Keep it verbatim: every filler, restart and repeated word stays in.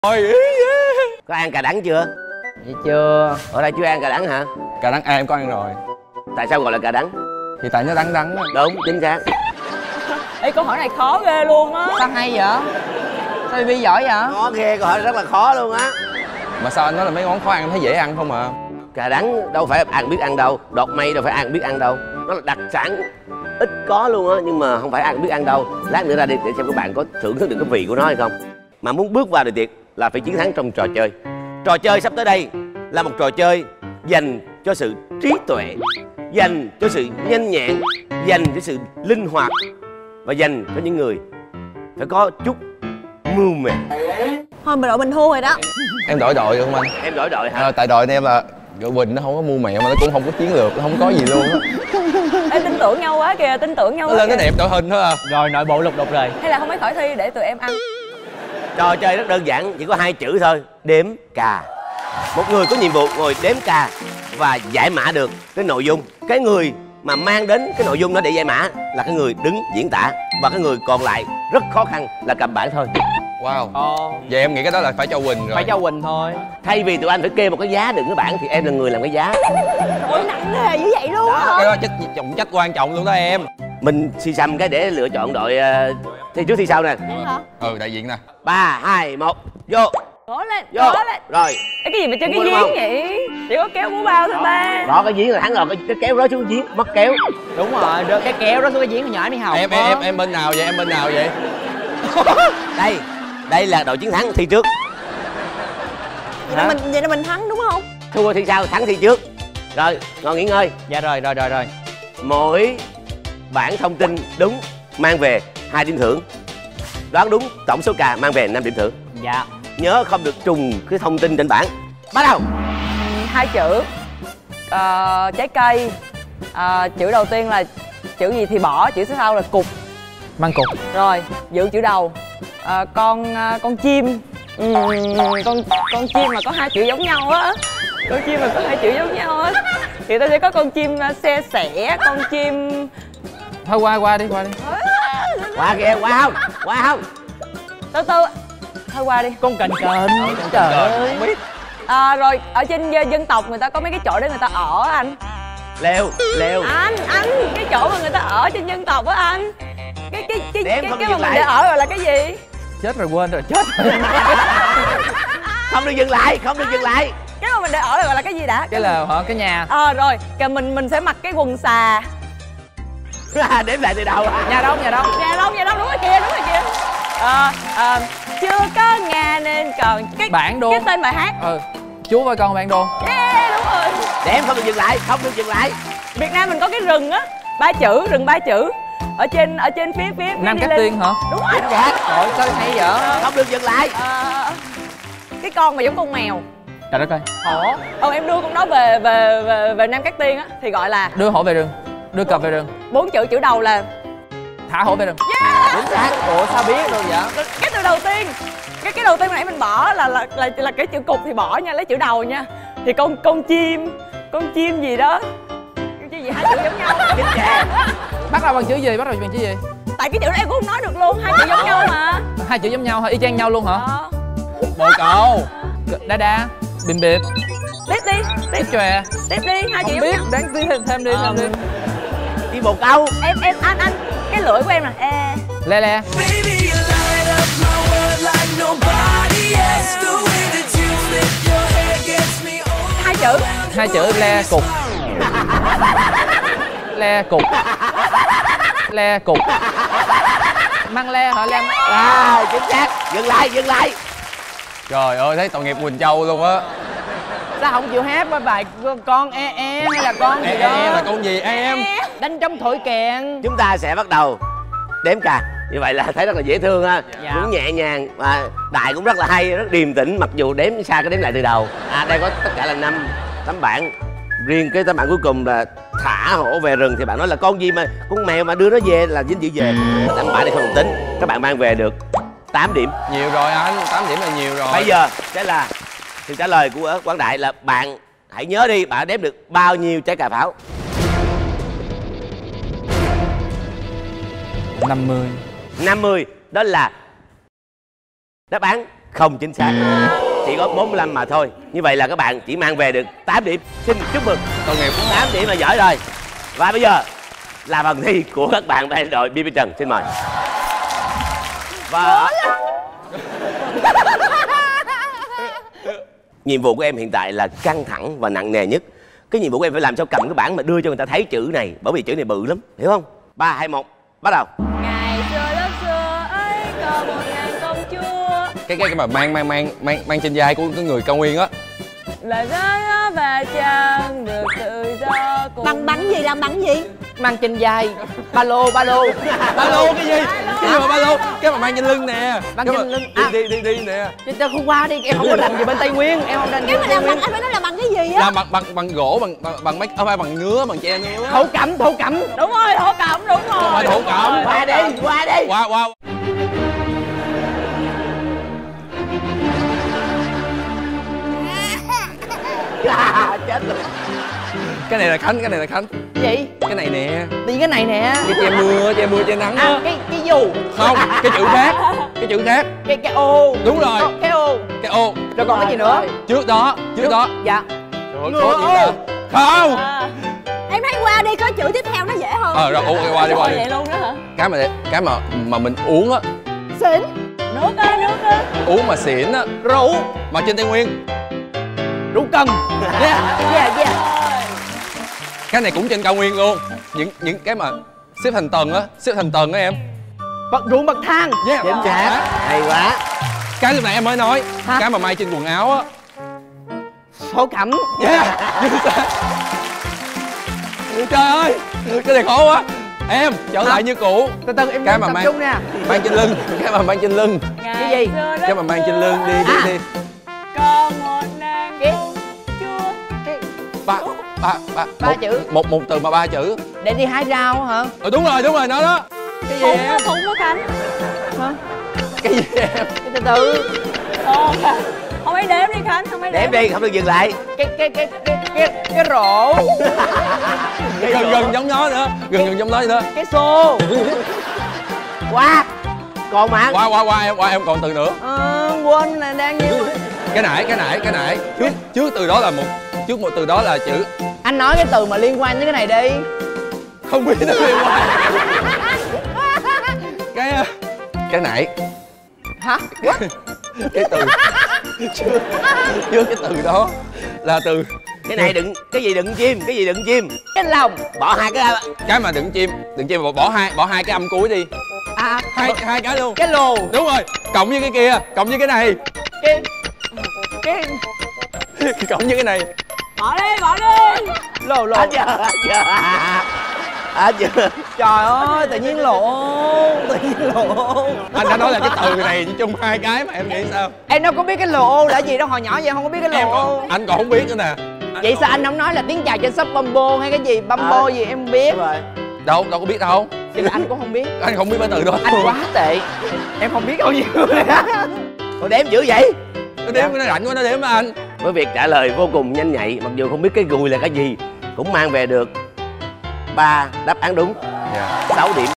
Ôi, có ăn cà đắng chưa? Vậy chưa. Ở đây chưa ăn cà đắng hả? cà đắng à, em có ăn rồi. Tại sao gọi là cà đắng? Thì tại nó đắng đắng đó. Đúng, chính xác. Ê, câu hỏi này khó ghê luôn á. Sao hay vậy? Sao Bi giỏi vậy? Khó ghê, câu hỏi rất là khó luôn á. Mà sao anh nói là mấy món khó ăn, em thấy dễ ăn không à? Cà đắng đâu phải ăn biết ăn đâu, đọt mây đâu phải ăn biết ăn đâu. Nó là đặc sản ít có luôn á, nhưng mà không phải ăn biết ăn đâu. Lát nữa ra đi để xem các bạn có thưởng thức được cái vị của nó hay không. Mà muốn bước vào đời tiệc là phải chiến thắng trong trò chơi. Trò chơi sắp tới đây là một trò chơi dành cho sự trí tuệ, dành cho sự nhanh nhẹn, dành cho sự linh hoạt và dành cho những người phải có chút mưu mẹo. Thôi mình đội mình thua rồi đó. Em đổi đội được không anh? Em đổi đội hả? À, tại đội em là đội Quỳnh nó không có mưu mẹo mà nó cũng không có chiến lược, nó không có gì luôn á. Ê, tin tưởng nhau quá kìa, tin tưởng nhau Nó quá lên kìa. nó đẹp đội hình thôi à. Rồi nội bộ lục đục rồi. Hay là không phải khỏi thi để tụi em ăn. Trò chơi rất đơn giản, chỉ có hai chữ thôi: đếm cà. Một người có nhiệm vụ ngồi đếm cà và giải mã được cái nội dung. Cái người mà mang đến cái nội dung đó để giải mã là cái người đứng diễn tả, và cái người còn lại rất khó khăn là cầm bảng thôi. Wow. Ồ. Vậy em nghĩ cái đó là phải cho Quỳnh rồi. Phải cho Quỳnh thôi. Thay vì tụi anh phải kê một cái giá đựng cái bảng thì em là người làm cái giá. Ôi nặng nề như vậy luôn hả? Cái đó trách trọng trách quan trọng luôn đó em. Mình xì xăm cái để lựa chọn đội uh, thi trước thi sau nè. Hả? Ừ, đại diện nè. Ba, hai, một, vô. Cố lên, Vô. cố lên. Rồi. Ê, cái gì mà chơi Đúng cái rồi, đúng giếng vậy? Chỉ có kéo búa bao thôi ba. Đó cái giếng là thắng rồi, cái, cái kéo rớt xuống giếng, mất kéo. Đúng rồi, rồi cái kéo đó xuống cái giếng hồi nhỏ em đi học. Em em em em bên nào vậy? Em bên nào vậy? Đây, đây là đội chiến thắng thi trước. Vậy là mình, vậy là mình thắng đúng không? Thua thi sau, thắng thi trước. Rồi, ngồi nghỉ ngơi. Dạ rồi rồi rồi rồi. Mỗi bảng thông tin đúng mang về hai điểm thưởng. Đoán đúng tổng số cà mang về năm điểm thưởng. Dạ. Nhớ không được trùng cái thông tin trên bảng. Bắt đầu. Hai chữ. Ờ, trái cây. Ờ, chữ đầu tiên là chữ gì thì bỏ, chữ thứ sau là cục. Măng cục. Rồi, giữ chữ đầu. Ờ, con con chim. Ừ, con con chim mà có hai chữ giống nhau á. Con chim mà có hai chữ giống nhau á thì ta sẽ có con chim xe sẻ, con chim. Thôi qua qua đi, qua đi. Qua kìa, qua không? Qua không? Từ từ. Thôi qua đi. Con cành cành. Trời ơi. Không biết. À, rồi ở trên dân tộc người ta có mấy cái chỗ để người ta ở anh. Leo, leo. Anh, anh, cái chỗ mà người ta ở trên dân tộc á anh. Cái cái cái Để em cái, không cái dừng mà mình lại. để ở rồi là cái gì? Chết rồi, quên rồi, chết rồi. Không được dừng lại, không được dừng lại. Cái mà mình để ở rồi gọi là cái gì đã? Cái là hả, cái nhà. Ờ à, rồi, kìa mình mình sẽ mặc cái quần xà. Đếm lại từ đầu. Nhà đâu, nhà đâu? Nhà đâu, nhà đâu, đúng rồi kìa, đúng rồi kìa. Ờ, à, chưa có nhà nên còn cái Bản đồ. Cái tên bài hát. Ừ. Chú và con bản đồ. Yeah, đúng rồi. Để em không được dừng lại, không được dừng lại. Việt Nam mình có cái rừng á, ba chữ, rừng ba chữ. Ở trên ở trên phía phía, phía Nam đi Cát lên. Tiên hả? Đúng rồi. Trời sao hay vậy? Không được dừng lại. Ờ, cái con mà giống con mèo. Trời đất ơi. Hổ. Ờ em đưa con đó về về về về Nam Cát Tiên á thì gọi là Đưa hổ về rừng. Đưa cọp về rừng. bốn chữ, chữ đầu là Thả hổ về rừng. yeah. Chính xác. Ủa sao biết được vậy? Cái từ đầu tiên, cái cái đầu tiên mà nãy mình bỏ là là là là cái chữ cục thì bỏ nha, lấy chữ đầu nha. Thì con con chim, con chim gì đó. Con chim gì hai chữ giống nhau. Chính xác. Bắt đầu bằng chữ gì? Bắt đầu bằng chữ gì? Tại cái chữ đó em cũng không nói được luôn, hai chữ giống nhau mà. Hai chữ giống nhau hả? Y chang nhau luôn hả? Ờ. Bồ câu. Đa đa. Bìm bịp. Tiếp đi, tiếp Tiếp chòe. tiếp đi, hai chữ Không giống biết, nhau. đáng tí thêm, thêm đi, thêm đi. Đi bồ câu. Em em anh anh, cái lưỡi của em nè. Ê. Le le. Hai chữ. Hai chữ le cục. Le cục. Le cục. Măng le hả? Le. À, chính xác. Dừng lại, dừng lại. Trời ơi, thấy tội nghiệp Quỳnh Châu luôn á. Sao không chịu hát bài con e e hay là con gì E đó? e là con gì em? Đánh trống thổi kèn. Chúng ta sẽ bắt đầu đếm cà. Như vậy là thấy rất là dễ thương ha. Dạ. Cũng nhẹ nhàng và Đại cũng rất là hay, rất điềm tĩnh mặc dù đếm xa cái đếm lại từ đầu. À đây có tất cả là năm tấm bảng. Riêng cái tấm bảng cuối cùng là thả hổ về rừng thì bạn nói là con gì mà con mèo mà đưa nó về là dính chữ về. Tấm bảng này không tính. Các bạn mang về được tám điểm. Nhiều rồi anh, tám điểm là nhiều rồi. Bây giờ sẽ là sự trả lời của Quảng Đại là bạn hãy nhớ đi, bạn đếm được bao nhiêu trái cà pháo? năm mươi. năm mươi. Đó là đáp án Không chính xác. Chỉ có bốn mươi lăm mà thôi. Như vậy là các bạn chỉ mang về được tám điểm. Xin chúc mừng. Tội nghiệp quá. tám điểm là giỏi rồi. Và bây giờ là phần thi của các bạn bên đội bê bê Trần. Xin mời. Và nhiệm vụ của em hiện tại là căng thẳng và nặng nề nhất. Cái nhiệm vụ của em phải làm sao cầm cái bảng mà đưa cho người ta thấy chữ này, bởi vì chữ này bự lắm, hiểu không? Ba hai một, bắt đầu. Ngày xưa đất xưa ấy có một ngàn công chúa. Cái cái cái mà mang mang mang mang mang trên vai của cái người cao nguyên á. Là gió và trăng được tự do cùng. Bằng bắn gì làm bắn gì? Mang trên vai. Ba lô, ba lô. Ba lô cái gì? Cái gì mà ba lô? Cái mà mang trên lưng nè. Mang Cái trên mà- lưng. Đi À. đi đi đi nè. Chứ tao không qua đi, em không có rành gì bên Tây Nguyên. Em không rành gì Nếu bên mà Tây làm Nguyên. bắn anh phải nói là bằng cái gì á? Làm bằng bằng bằng gỗ, bằng bằng bằng mấy không phải bằng nứa, bằng tre nứa. Thổ cẩm, thổ cẩm. Đúng rồi, thổ cẩm, đúng rồi. Không phải thổ cẩm. Qua đi, qua đi. Qua qua. À, chết rồi. Cái này là Khánh, cái này là Khánh. Cái gì? Cái này nè. Đi cái này nè. Cái che mưa, che mưa che nắng À, á. cái cái dù. Không, cái chữ khác. Cái chữ khác. Cái cái ô. Đúng rồi. Ô, cái ô. Cái ô. Rồi còn cái gì nữa? Trước đó, trước đó. Dạ. Trời ơi, khó chịu ta. Không. À, Em thấy qua đi có chữ tiếp theo nó dễ hơn. Ờ rồi, ô, qua đi qua đi. vậy luôn đó hả? Cái mà cái mà mà mình uống á, Xỉn. Nước ơi, nước ơi. uống mà xỉn á, Rượu. mà trên Tây Nguyên. Rượu cần. Yeah, yeah, yeah. Cái này cũng trên cao nguyên luôn. Những những cái mà xếp thành tầng á, xếp thành tầng á em. Bậc ruộng bậc thang. Yeah. Chính xác. Hay quá. Cái lúc nãy em mới nói, Hả? cái mà may trên quần áo á. Thổ cẩm. Yeah. Trời ơi, cái này khó quá. Em trở lại như cũ. Từ từ em Cái tập mà mang trung nè. mang trên lưng, cái mà mang trên lưng, Cái gì? Xưa đất cái mà mang trên lưng đi đi À. đi. có một nàng Cái- công chúa. Ba ba ba Ba một, chữ. Một một từ mà ba chữ. Để đi hái rau hả? Ờ đúng rồi, đúng rồi, nó đó. Cái gì Thùng em? á, thùng á Khánh. Hả? Cái gì em? Cái từ từ. Ồ, không ấy đếm đi Khánh, không ấy Đếm đếm. đi, không được dừng lại. Cái cái cái cái cái cái rổ. Gần gần giống nó nữa, gần gần giống nó nữa. Cái xô. Qua. Còn mà. Qua qua qua em, qua em còn từ nữa. Ờ, quên là đang như. Cái nãy, cái nãy, cái nãy. Trước trước từ đó là một, trước một từ đó là chữ. Anh nói cái từ mà liên quan tới cái này đi. Không biết nó liên quan. Cái ờ, cái nãy. Hả? Cái từ chưa chưa cái từ đó là từ Cái này đựng, cái gì đựng chim, cái gì đựng chim. Cái lòng. Bỏ hai cái cái mà đựng chim, đựng chim mà bỏ hai bỏ hai cái âm cuối đi. À, Hai hai cái luôn. cái lồ. Đúng rồi, cộng với cái kia, cộng với cái này. Cái cái Cộng với cái này. Bỏ đi, bỏ đi. lồ lồ. Hết giờ, hết giờ. Hết giờ. Trời ơi, tự nhiên lộ. Tự nhiên lộ. Anh đã nói là cái từ này chỉ chung hai cái mà em nghĩ sao? Em đâu có biết cái lộ là gì đâu, hồi nhỏ vậy không có biết cái Em lộ. còn, anh còn không biết nữa nè. Vậy sao anh không nói là tiếng chào trên shop Bumbo hay cái gì Bumbo À. gì em không biết. Đúng rồi. Đâu, đâu có biết đâu. Vậy là anh cũng không biết. Anh không biết cái từ đó. Anh quá tệ. Em không biết bao nhiêu rồi á. Còn đếm dữ vậy? Nó đếm, nó rảnh quá, nó đếm mà anh. Với việc trả lời vô cùng nhanh nhạy, mặc dù không biết cái gùi là cái gì, cũng mang về được ba đáp án đúng, Dạ. sáu điểm.